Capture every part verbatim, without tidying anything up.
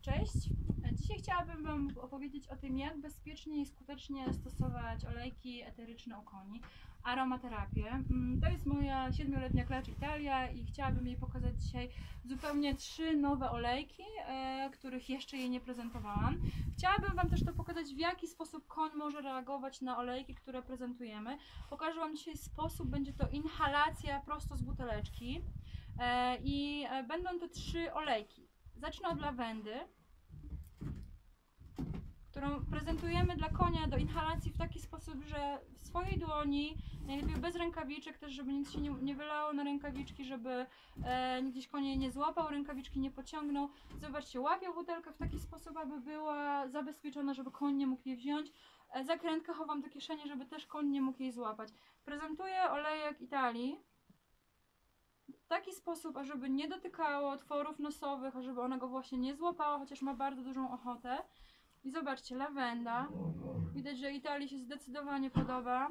Cześć! Dzisiaj chciałabym Wam opowiedzieć o tym, jak bezpiecznie i skutecznie stosować olejki eteryczne u koni, aromaterapię. To jest moja siedmioletnia klacz Italia i chciałabym jej pokazać dzisiaj zupełnie trzy nowe olejki, e, których jeszcze jej nie prezentowałam. Chciałabym Wam też to pokazać, w jaki sposób koń może reagować na olejki, które prezentujemy. Pokażę Wam dzisiaj sposób, będzie to inhalacja prosto z buteleczki e, i e, będą to trzy olejki. Zacznę od lawendy, którą prezentujemy dla konia do inhalacji w taki sposób, że w swojej dłoni, najlepiej bez rękawiczek też, żeby nic się nie, nie wylało na rękawiczki, żeby e, gdzieś konie nie złapał, rękawiczki nie pociągnął. Zobaczcie, łapię butelkę w taki sposób, aby była zabezpieczona, żeby koń nie mógł jej wziąć. E, zakrętkę chowam do kieszeni, żeby też koń nie mógł jej złapać. Prezentuję olejek Italii w taki sposób, ażeby nie dotykało otworów nosowych, ażeby ona go właśnie nie złapała, chociaż ma bardzo dużą ochotę. I zobaczcie, lawenda. Widać, że Italii się zdecydowanie podoba.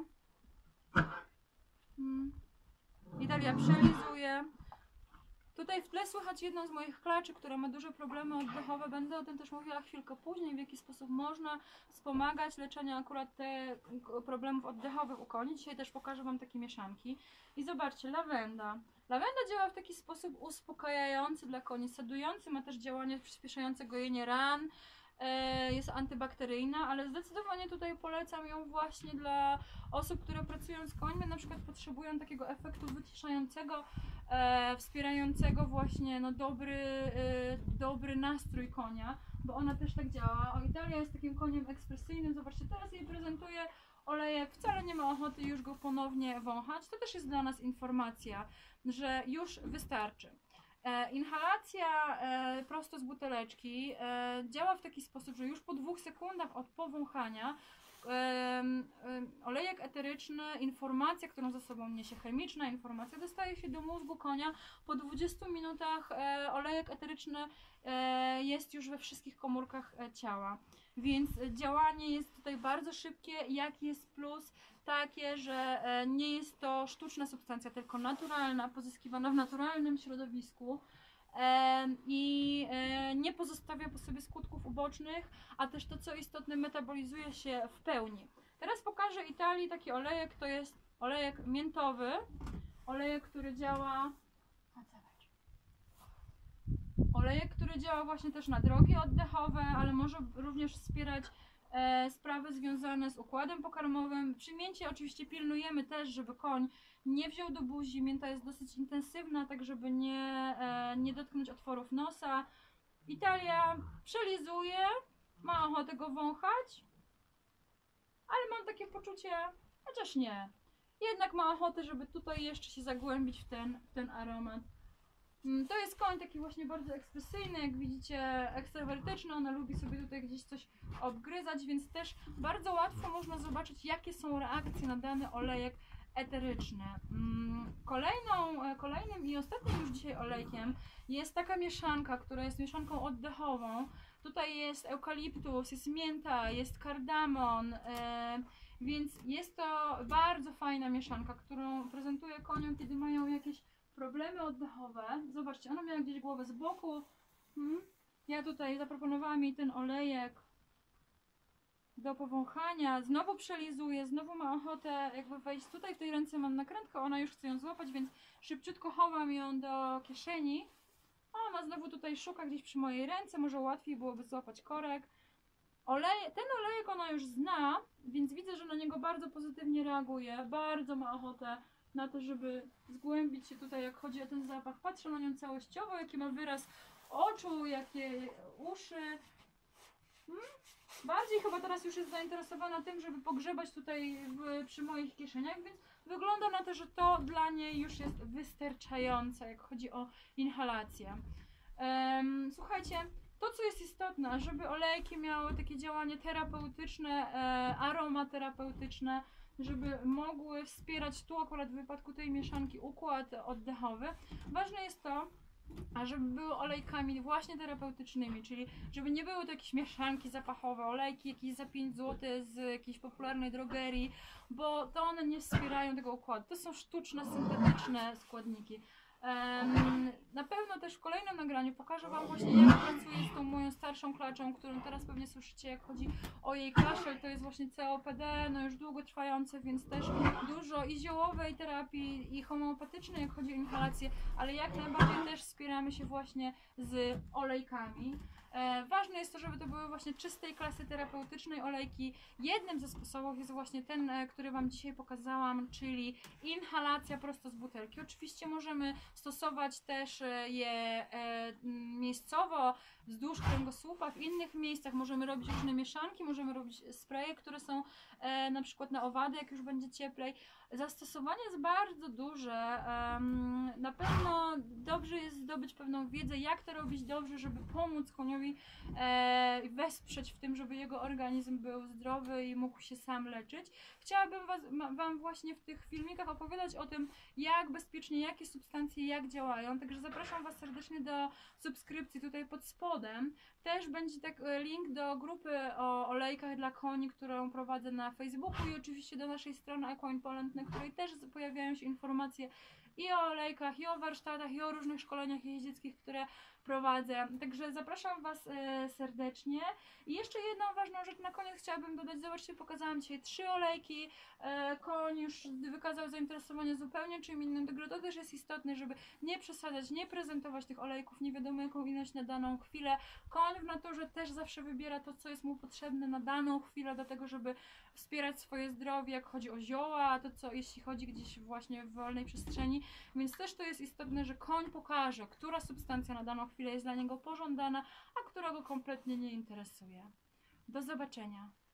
Hmm. Italia przelizuje. Tutaj w tle słychać jedną z moich klaczy, która ma duże problemy oddechowe. Będę o tym też mówiła chwilkę później, w jaki sposób można wspomagać leczenie akurat te problemów oddechowych u koni. Dzisiaj też pokażę Wam takie mieszanki. I zobaczcie, lawenda. Lawenda działa w taki sposób uspokajający dla koni, sedujący, ma też działanie przyspieszające gojenie ran. Jest antybakteryjna, ale zdecydowanie tutaj polecam ją właśnie dla osób, które pracują z końmi, na przykład potrzebują takiego efektu wyciszającego, e, wspierającego właśnie no, dobry, e, dobry nastrój konia, bo ona też tak działa. O, Italia jest takim koniem ekspresyjnym, zobaczcie, teraz jej prezentuję olejek, wcale nie ma ochoty już go ponownie wąchać. To też jest dla nas informacja, że już wystarczy. E, inhalacja e, prosto z buteleczki e, działa w taki sposób, że już po dwóch sekundach od powąchania e, e, olejek eteryczny, informacja, którą za sobą niesie, chemiczna informacja, dostaje się do mózgu konia. Po dwudziestu minutach e, olejek eteryczny e, jest już we wszystkich komórkach e, ciała. Więc działanie jest tutaj bardzo szybkie. Jaki jest plus? Takie, że nie jest to sztuczna substancja, tylko naturalna, pozyskiwana w naturalnym środowisku i nie pozostawia po sobie skutków ubocznych, a też to, co istotne, metabolizuje się w pełni. Teraz pokażę Italii taki olejek, to jest olejek miętowy, olejek, który działa olejek, który działa właśnie też na drogi oddechowe, ale może również wspierać E, sprawy związane z układem pokarmowym. Przy mięcie oczywiście pilnujemy też, żeby koń nie wziął do buzi. Mięta jest dosyć intensywna, tak żeby nie, e, nie dotknąć otworów nosa. Italia przelizuje, ma ochotę go wąchać, ale mam takie poczucie, chociaż nie. Jednak ma ochotę, żeby tutaj jeszcze się zagłębić w ten, w ten aromat. To jest koń taki właśnie bardzo ekspresyjny, jak widzicie, ekstrawertyczny, ona lubi sobie tutaj gdzieś coś obgryzać, więc też bardzo łatwo można zobaczyć, jakie są reakcje na dany olejek eteryczny. Kolejną, kolejnym i ostatnim już dzisiaj olejkiem jest taka mieszanka, która jest mieszanką oddechową. Tutaj jest eukaliptus, jest mięta, jest kardamon, więc jest to bardzo fajna mieszanka, którą prezentuję koniom, kiedy mają jakieś problemy oddechowe. Zobaczcie, ona miała gdzieś głowę z boku. Hmm. Ja tutaj zaproponowałam jej ten olejek do powąchania. Znowu przelizuje, znowu ma ochotę jakby wejść tutaj. W tej ręce mam nakrętkę, ona już chce ją złapać, więc szybciutko chowam ją do kieszeni. A ona znowu tutaj szuka gdzieś przy mojej ręce, może łatwiej byłoby złapać korek. Olej, ten olejek ona już zna, więc widzę, że na niego bardzo pozytywnie reaguje. Bardzo ma ochotę na to, żeby zgłębić się tutaj, jak chodzi o ten zapach. Patrzę na nią całościowo, jaki ma wyraz oczu, jakie uszy. Hmm? Bardziej chyba teraz już jest zainteresowana tym, żeby pogrzebać tutaj w, przy moich kieszeniach, więc wygląda na to, że to dla niej już jest wystarczające, jak chodzi o inhalację. Um, słuchajcie, to co jest istotne, żeby olejki miały takie działanie terapeutyczne, e, aromaterapeutyczne, żeby mogły wspierać tu akurat w wypadku tej mieszanki układ oddechowy. Ważne jest to, a żeby były olejkami właśnie terapeutycznymi, czyli żeby nie były to jakieś mieszanki zapachowe, olejki jakieś za pięć złotych z jakiejś popularnej drogerii, bo to one nie wspierają tego układu. To są sztuczne, syntetyczne składniki. Um, na pewno też w kolejnym nagraniu pokażę Wam właśnie, jak pracuję z tą moją starszą klaczą, którą teraz pewnie słyszycie, jak chodzi o jej kaszel. To jest właśnie C O P D, no już długo trwające, więc też dużo i ziołowej terapii, i homeopatycznej, jak chodzi o inhalację, ale jak najbardziej też wspieramy się właśnie z olejkami. E, ważne jest to, żeby to były właśnie czystej klasy terapeutycznej olejki. Jednym ze sposobów jest właśnie ten, e, który Wam dzisiaj pokazałam, czyli inhalacja prosto z butelki. Oczywiście możemy stosować też e, je e, miejscowo, wzdłuż kręgosłupa, w innych miejscach. Możemy robić różne mieszanki, możemy robić spraye, które są e, na przykład na owady, jak już będzie cieplej. Zastosowanie jest bardzo duże. Um, na pewno dobrze jest zdobyć pewną wiedzę, jak to robić dobrze, żeby pomóc koniowi e, wesprzeć w tym, żeby jego organizm był zdrowy i mógł się sam leczyć. Chciałabym was, ma, Wam właśnie w tych filmikach opowiadać o tym, jak bezpiecznie, jakie substancje, jak działają. Także zapraszam Was serdecznie do subskrypcji tutaj pod spodem. Też będzie tak link do grupy o olejkach dla koni, którą prowadzę na Facebooku, i oczywiście do naszej strony Equine Poland, na której też pojawiają się informacje i o olejkach, i o warsztatach, i o różnych szkoleniach jeździeckich, które prowadzę. Także zapraszam Was e, serdecznie. I jeszcze jedną ważną rzecz na koniec chciałabym dodać. Zobaczcie, pokazałam dzisiaj trzy olejki. E, koń już wykazał zainteresowanie zupełnie czym innym. Także to też jest istotne, żeby nie przesadzać, nie prezentować tych olejków nie wiadomo jaką ilość na daną chwilę. Koń w naturze też zawsze wybiera to, co jest mu potrzebne na daną chwilę, do tego, żeby wspierać swoje zdrowie, jak chodzi o zioła, a to co jeśli chodzi gdzieś właśnie w wolnej przestrzeni. Więc też to jest istotne, że koń pokaże, która substancja na daną chwilę jest dla niego pożądana, a która go kompletnie nie interesuje. Do zobaczenia.